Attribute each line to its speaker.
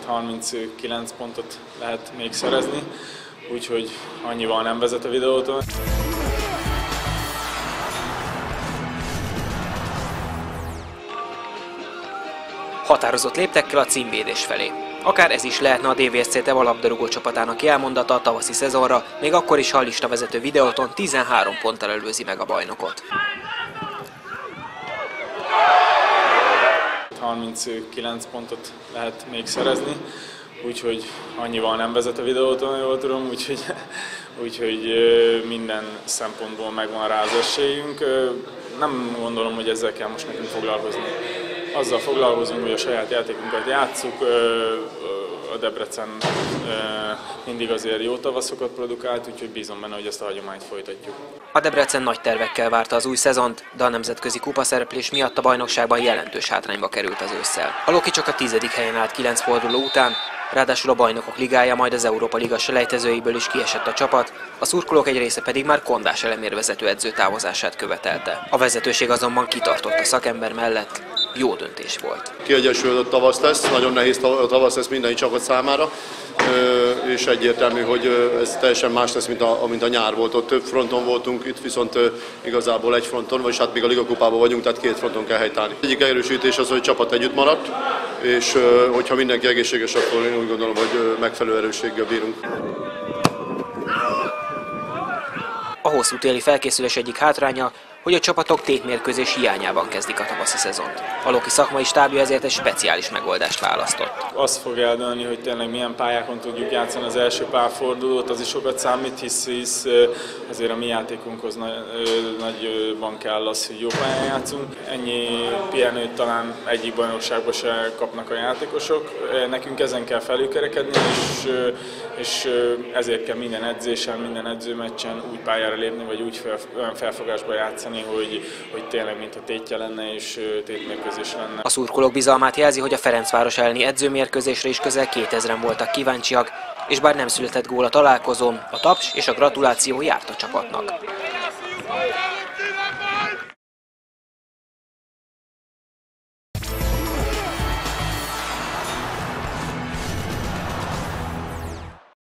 Speaker 1: 39 pontot lehet még szerezni, úgyhogy annyival nem vezet a videótól.
Speaker 2: Határozott léptekkel a címvédés felé. Akár ez is lehetne a DVSC Teva labdarúgó csapatának elmondata a tavaszi szezonra, még akkor is, ha a listavezető videóton 13 ponttal előzi meg a bajnokot.
Speaker 1: 39 pontot lehet még szerezni, úgyhogy annyival nem vezet a videótól, jól tudom, úgyhogy minden szempontból megvan rá az esélyünk. Nem gondolom, hogy ezzel kell most nekünk foglalkozni. Azzal foglalkozunk, hogy a saját játékunkat játsszuk, a Debrecen mindig azért jó tavaszokat produkált, úgyhogy bízom benne, hogy ezt a hagyományt folytatjuk.
Speaker 2: A Debrecen nagy tervekkel várta az új szezont, de a nemzetközi kupaszereplés miatt a bajnokságban jelentős hátrányba került az ősszel. A Loki csak a 10. helyen állt 9 forduló után, ráadásul a Bajnokok Ligája, majd az Európa Liga selejtezőiből is kiesett a csapat, a szurkolók egy része pedig már Kondás Elemér vezetőedző távozását követelte. A vezetőség azonban kitartott a szakember mellett, jó döntés volt.
Speaker 3: Kiegyensúlyozott tavasz lesz, nagyon nehéz tavasz lesz minden csapat számára, és egyértelmű, hogy ez teljesen más lesz, mint a nyár volt. Ott több fronton voltunk, itt viszont igazából egy fronton, vagyis hát még a Ligakupában vagyunk, tehát két fronton kell helytállni. Egyik erősítés az, hogy a csapat együtt maradt, és hogyha mindenki egészséges, akkor én úgy gondolom, hogy megfelelő erősséggel bírunk.
Speaker 2: A hosszú téli felkészülés egyik hátránya, hogy a csapatok tétmérkőzés hiányában kezdik a tavaszi szezont. A Loki szakmai stábja ezért egy speciális megoldást választott.
Speaker 1: Azt fog eldőlni, hogy tényleg milyen pályákon tudjuk játszani az első pár fordulót, az is sokat számít, hisz azért a mi játékunkhoz nagyban kell az, hogy jó pályán játszunk. Ennyi pihenőt talán egyik bajnokságban se kapnak a játékosok. Nekünk ezen kell felülkerekedni, és ezért kell minden edzésen, minden edzőmeccsen úgy pályára lépni, vagy úgy felfogásba játszani, hogy tényleg mintha tétje lenne és tétmérkőzés lenne.
Speaker 2: A szurkolók bizalmát jelzi, hogy a Ferencváros elleni edzőmérkőzésre is közel 2000-en voltak kíváncsiak, és bár nem született gól a találkozón, a taps és a gratuláció járt a csapatnak.